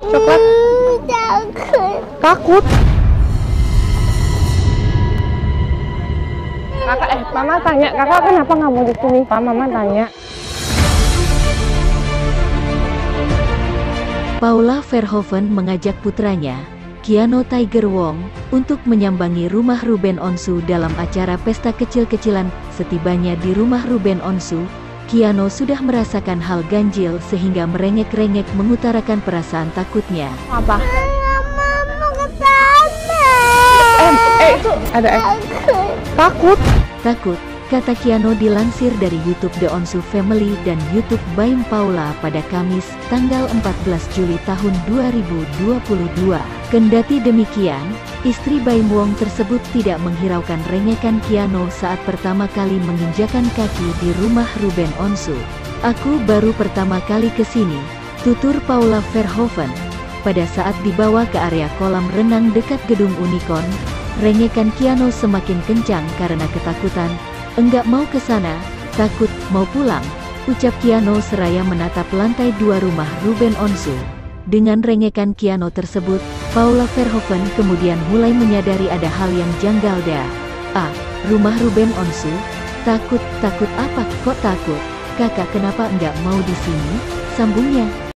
Coklat. Takut. Takut. Kakak, mama tanya, kakak kenapa nggak mau di sini? Pak, mama tanya. Paula Verhoeven mengajak putranya, Keanu Tiger Wong, untuk menyambangi rumah Ruben Onsu dalam acara pesta kecil-kecilan. Setibanya di rumah Ruben Onsu, Keanu sudah merasakan hal ganjil sehingga merengek-rengek mengutarakan perasaan takutnya. Apa? Mama mau ke sana. Itu ada Takut. Takut, kata Keanu dilansir dari YouTube The Onsu Family dan YouTube Baim Paula pada Kamis, tanggal 14 Juli tahun 2022. Kendati demikian, istri Baim Wong tersebut tidak menghiraukan rengekan Keanu saat pertama kali menginjakan kaki di rumah Ruben Onsu. "Aku baru pertama kali ke sini," tutur Paula Verhoeven. Pada saat dibawa ke area kolam renang dekat gedung Unicorn, rengekan Keanu semakin kencang karena ketakutan. "Enggak mau ke sana, takut, mau pulang," ucap Keanu seraya menatap lantai 2 rumah Ruben Onsu. Dengan rengekan Keanu tersebut, Paula Verhoeven kemudian mulai menyadari ada hal yang janggal. Rumah Ruben Onsu? Takut apa? Kok takut? Kakak kenapa enggak mau di sini? Sambungnya.